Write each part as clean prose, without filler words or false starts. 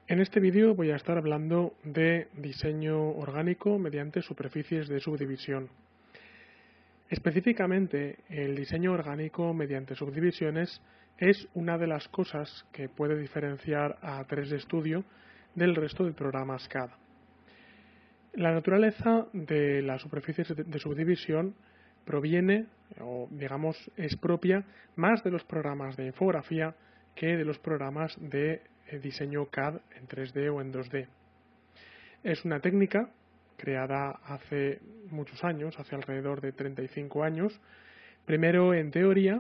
En este vídeo voy a estar hablando de diseño orgánico mediante superficies de subdivisión. Específicamente, el diseño orgánico mediante subdivisiones es una de las cosas que puede diferenciar a 3D Studio del resto de programas CAD. La naturaleza de las superficies de subdivisión proviene, o digamos, es propia más de los programas de infografía que de los programas de diseño CAD en 3D o en 2D. Es una técnica creada hace muchos años, hace alrededor de 35 años, primero en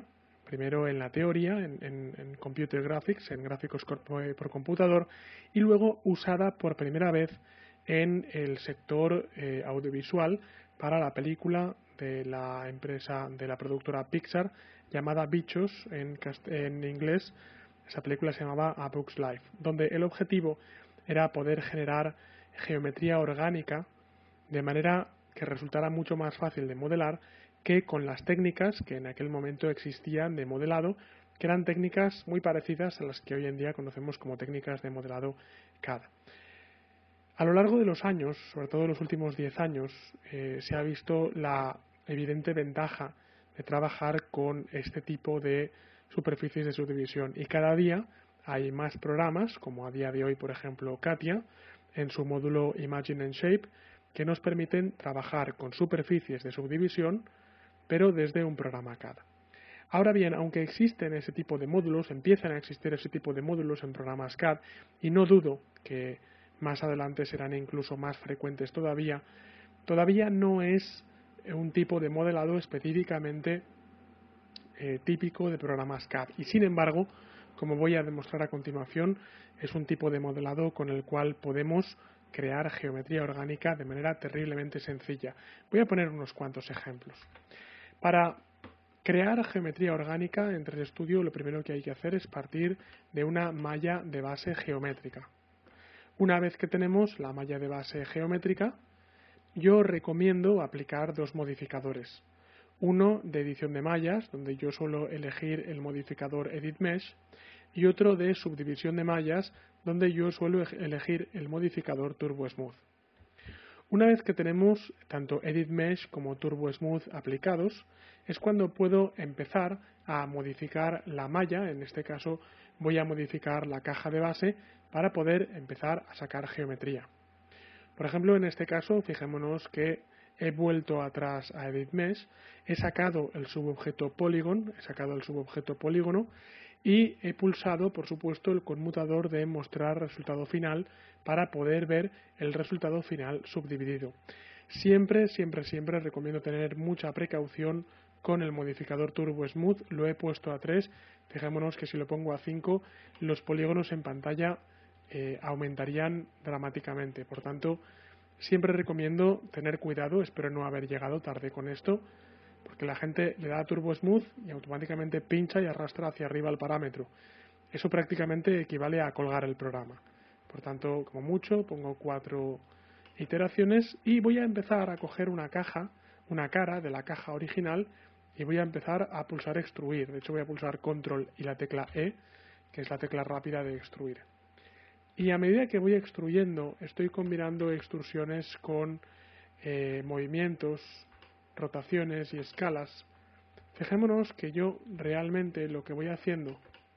la teoría, en computer graphics, en gráficos por computador, y luego usada por primera vez en el sector audiovisual para la película de la empresa, de la productora Pixar, llamada Bichos en inglés. Esa película se llamaba A Bug's Life, donde el objetivo era poder generar geometría orgánica de manera que resultara mucho más fácil de modelar que con las técnicas que en aquel momento existían de modelado, que eran técnicas muy parecidas a las que hoy en día conocemos como técnicas de modelado CAD. A lo largo de los años, sobre todo en los últimos 10 años, se ha visto la evidente ventaja de trabajar con este tipo de superficies de subdivisión, y cada día hay más programas, como a día de hoy, por ejemplo, CATIA, en su módulo Imagine and Shape, que nos permiten trabajar con superficies de subdivisión, pero desde un programa CAD. Ahora bien, aunque existen ese tipo de módulos, empiezan a existir ese tipo de módulos en programas CAD, y no dudo que más adelante serán incluso más frecuentes todavía no es un tipo de modelado específicamente típico de programas CAD, y sin embargo, como voy a demostrar a continuación, es un tipo de modelado con el cual podemos crear geometría orgánica de manera terriblemente sencilla. Voy a poner unos cuantos ejemplos. Para crear geometría orgánica en 3D Studio, lo primero que hay que hacer es partir de una malla de base geométrica. Una vez que tenemos la malla de base geométrica, yo recomiendo aplicar dos modificadores. Uno de edición de mallas, donde yo suelo elegir el modificador Edit Mesh, y otro de subdivisión de mallas, donde yo suelo elegir el modificador Turbo Smooth. Una vez que tenemos tanto Edit Mesh como Turbo Smooth aplicados, es cuando puedo empezar a modificar la malla. En este caso voy a modificar la caja de base para poder empezar a sacar geometría. Por ejemplo, en este caso, fijémonos que he vuelto atrás a Edit Mesh, he sacado el subobjeto Polygon, y he pulsado, por supuesto, el conmutador de mostrar resultado final para poder ver el resultado final subdividido. Siempre recomiendo tener mucha precaución con el modificador Turbo Smooth. Lo he puesto a 3, fijémonos que si lo pongo a 5, los polígonos en pantalla aumentarían dramáticamente. Por tanto, siempre recomiendo tener cuidado. Espero no haber llegado tarde con esto, porque la gente le da a Turbo Smooth y automáticamente pincha y arrastra hacia arriba el parámetro. Eso prácticamente equivale a colgar el programa. Por tanto, como mucho, pongo 4 iteraciones y voy a empezar a coger una cara de la caja original, y voy a empezar a pulsar extruir. De hecho, voy a pulsar Control y la tecla E, que es la tecla rápida de extruir. Y a medida que voy extruyendo, estoy combinando extrusiones con movimientos, rotaciones y escalas. Fijémonos que yo realmente lo que voy haciendo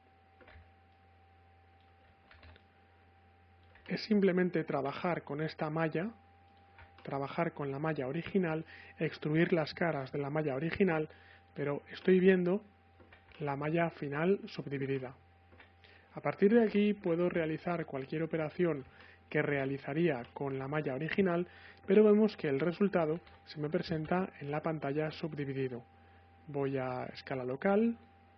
es simplemente trabajar con esta malla, trabajar con la malla original, extruir las caras de la malla original, pero estoy viendo la malla final subdividida. A partir de aquí puedo realizar cualquier operación que realizaría con la malla original, pero vemos que el resultado se me presenta en la pantalla subdividido. Voy a escala local,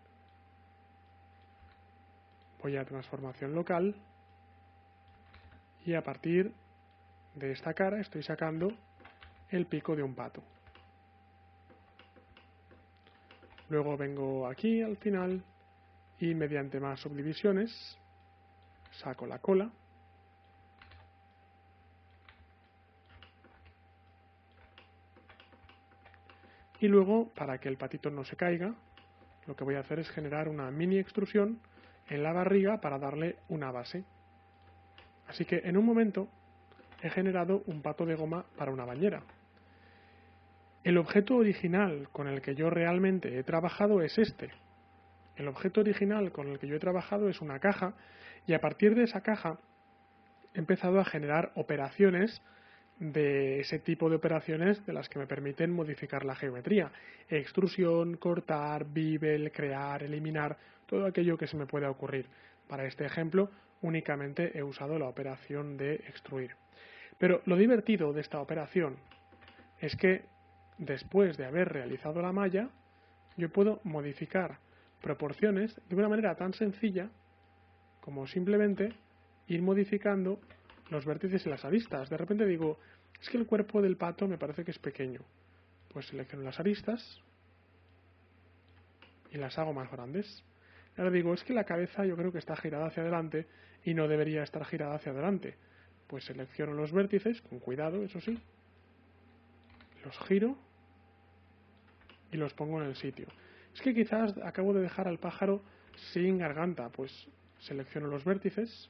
voy a transformación local, y a partir de esta cara estoy sacando el pico de un pato. Luego vengo aquí al final y mediante más subdivisiones saco la cola. Y luego, para que el patito no se caiga, lo que voy a hacer es generar una mini extrusión en la barriga para darle una base. Así que en un momento he generado un pato de goma para una bañera. El objeto original con el que yo realmente he trabajado es este. El objeto original con el que yo he trabajado es una caja, y a partir de esa caja he empezado a generar operaciones de ese tipo de operaciones de las que me permiten modificar la geometría. Extrusión, cortar, bevel, crear, eliminar, todo aquello que se me pueda ocurrir. Para este ejemplo únicamente he usado la operación de extruir. Pero lo divertido de esta operación es que después de haber realizado la malla, yo puedo modificar proporciones de una manera tan sencilla como simplemente ir modificando los vértices y las aristas. De repente digo, es que el cuerpo del pato me parece que es pequeño. Pues selecciono las aristas y las hago más grandes. Ahora digo, es que la cabeza yo creo que está girada hacia adelante y no debería estar girada hacia adelante. Pues selecciono los vértices, con cuidado, eso sí, los giro y los pongo en el sitio. Es que quizás acabo de dejar al pájaro sin garganta, pues selecciono los vértices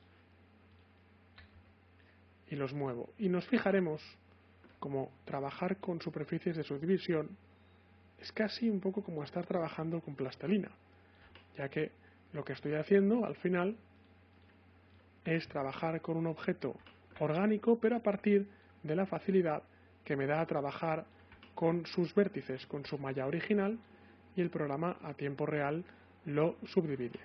y los muevo. Y nos fijaremos como trabajar con superficies de subdivisión es casi un poco como estar trabajando con plastilina, ya que lo que estoy haciendo al final es trabajar con un objeto orgánico, pero a partir de la facilidad que me da a trabajar con sus vértices, con su malla original, y el programa a tiempo real lo subdivide.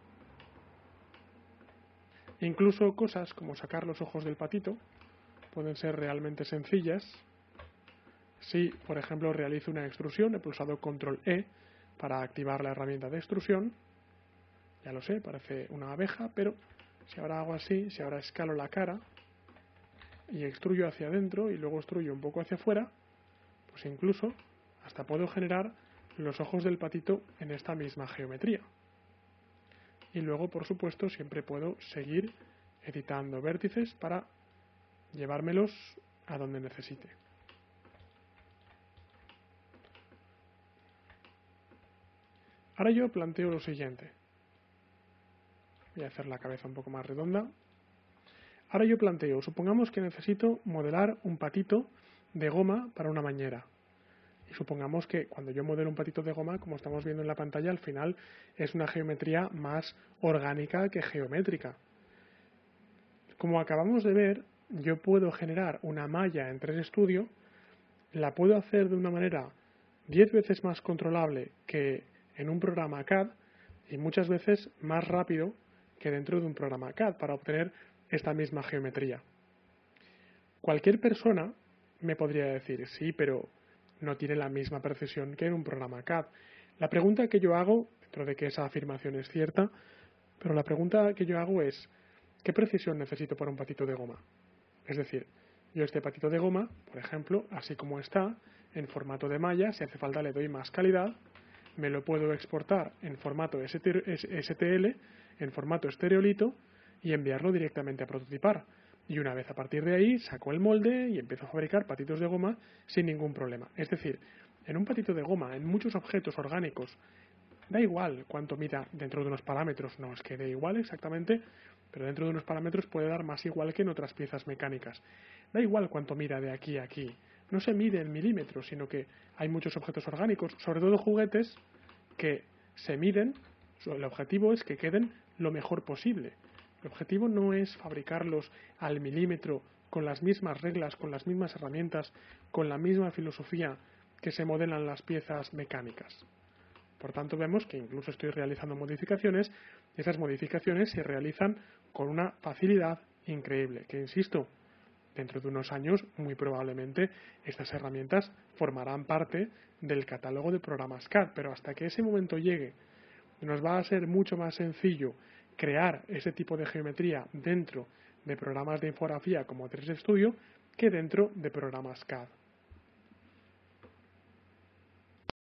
Incluso cosas como sacar los ojos del patito pueden ser realmente sencillas. Si, por ejemplo, realizo una extrusión, he pulsado Control E para activar la herramienta de extrusión. Ya lo sé, parece una abeja, pero si ahora hago así, si ahora escalo la cara y extruyo hacia adentro y luego extruyo un poco hacia afuera, pues incluso hasta puedo generar los ojos del patito en esta misma geometría. Y luego, por supuesto, siempre puedo seguir editando vértices para llevármelos a donde necesite. Ahora yo planteo lo siguiente. Voy a hacer la cabeza un poco más redonda. Ahora yo planteo, supongamos que necesito modelar un patito de goma para una bañera. Y supongamos que cuando yo modelo un patito de goma, como estamos viendo en la pantalla, al final es una geometría más orgánica que geométrica. Como acabamos de ver, yo puedo generar una malla en 3D Studio, la puedo hacer de una manera 10 veces más controlable que en un programa CAD y muchas veces más rápido que dentro de un programa CAD para obtener esta misma geometría. Cualquier persona me podría decir, sí, pero no tiene la misma precisión que en un programa CAD. La pregunta que yo hago, dentro de que esa afirmación es cierta, pero la pregunta que yo hago es, ¿qué precisión necesito para un patito de goma? Es decir, yo este patito de goma, por ejemplo, así como está, en formato de malla, si hace falta le doy más calidad, me lo puedo exportar en formato STL, en formato estereolito, y enviarlo directamente a prototipar. Y una vez a partir de ahí saco el molde y empiezo a fabricar patitos de goma sin ningún problema. Es decir, en un patito de goma, en muchos objetos orgánicos, da igual cuánto mida dentro de unos parámetros, no es que dé igual exactamente, pero dentro de unos parámetros puede dar más igual que en otras piezas mecánicas. Da igual cuánto mida de aquí a aquí, no se mide en milímetros, sino que hay muchos objetos orgánicos, sobre todo juguetes, que se miden, el objetivo es que queden lo mejor posible. El objetivo no es fabricarlos al milímetro, con las mismas reglas, con las mismas herramientas, con la misma filosofía que se modelan las piezas mecánicas. Por tanto, vemos que incluso estoy realizando modificaciones y esas modificaciones se realizan con una facilidad increíble, que insisto, dentro de unos años muy probablemente estas herramientas formarán parte del catálogo de programas CAD, pero hasta que ese momento llegue nos va a ser mucho más sencillo crear ese tipo de geometría dentro de programas de infografía como 3D Studio que dentro de programas CAD.